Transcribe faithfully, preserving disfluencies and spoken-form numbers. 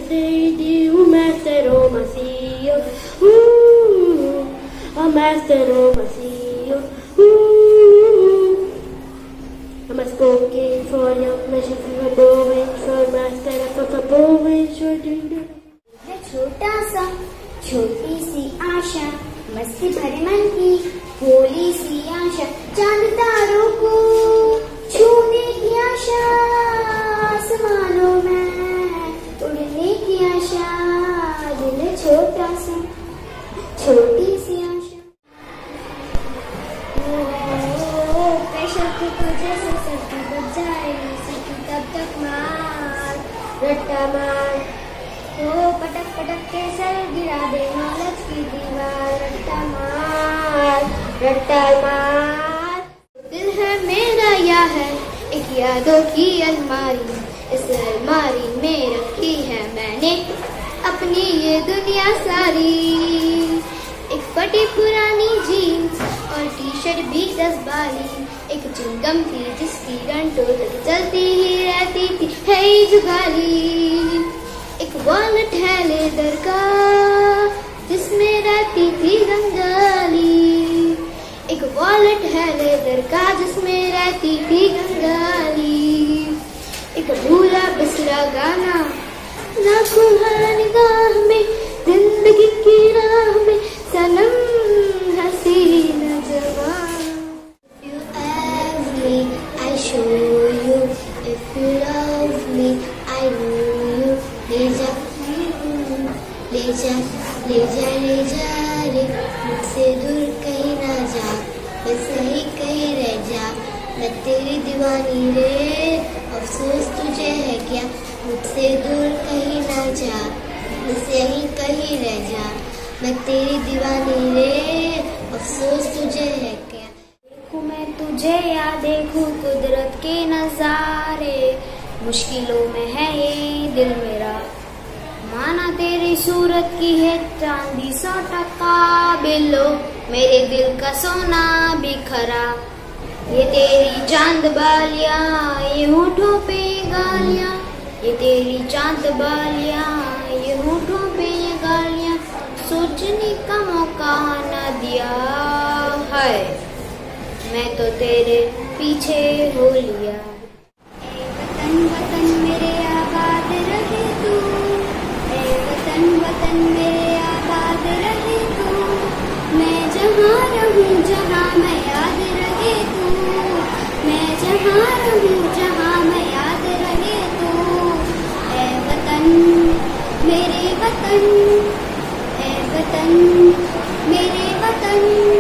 lady, oh master, oh Masia, ooh, oh master, oh Masia, ooh. I'm a spoken for your pleasure, for a bowing, for master, for a bowing, for do. छोटा सा छोटी सी आशा, मस्ती भरे मन की भोली सी आशा, चांद तारों को छूने की आशा, आसमानों में उड़ने की आशा, दिल छोटा सा छोटी सी आशा। ओ प्रेशर कुकर जैसे सर्दी बच जाए, सकी तब तक मार रट्टा मार, ओ पटक पटक के सर गिरा दे नौलत की दीवार, रट्टा मार रट्टा मार। दिल है मेरा या है एक यादों की अलमारी, इस अलमारी में रखी है मैंने अपनी ये दुनिया सारी। एक फटी पुरानी जीन्स और टी शर्ट भी दस बारी, एक चिंगम थी जिसकी घंटों तक चलती ही रहती थी है जुगाली। एक वॉलेट है लेदर का जिसमें रहती थी गंगाली, एक वॉलेट है लेदर का जिसमें रहती थी गंगाली। एक भूला बिसरा गाना लाखों हर निगाह में, जिंदगी की राह में सनम हसीन जवान। If you ask me, I show you. If you love me, I know you. ले जा ले जा ले जा ले जा रे, मुझसे दूर कहीं ना जा, बस यहीं कहीं रह जा, मैं तेरी दीवानी रे, अफसोस तुझे है क्या, मुझसे दूर कहीं ना जा, बस यहीं कहीं रह जा, मैं तेरी दीवानी रे, अफसोस तुझे है क्या। देखूं मैं तुझे या देखूं कुदरत के नजारे, मुश्किलों में है ये दिल मेरा, माना तेरी सूरत की है चांदी सौ टका बिल्लो, मेरे दिल का सोना बिखरा। ये तेरी चांद बालियां, ये होठों पे ये गालियां, ये तेरी चांद बालियां, ये होठों पे ये गालियां, सोचने का मौका न दिया है, मैं तो तेरे पीछे हो लिया। वतन वतन मेरे आबाद रहे तू, ए वतन वतन मेरे आबाद रहे तू, मैं जहाँ रहूँ जहाँ मैं याद रहे तू, मैं जहाँ रहूँ जहाँ मैं याद रहे तू। ए वतन मेरे वतन, ए वतन मेरे वतन।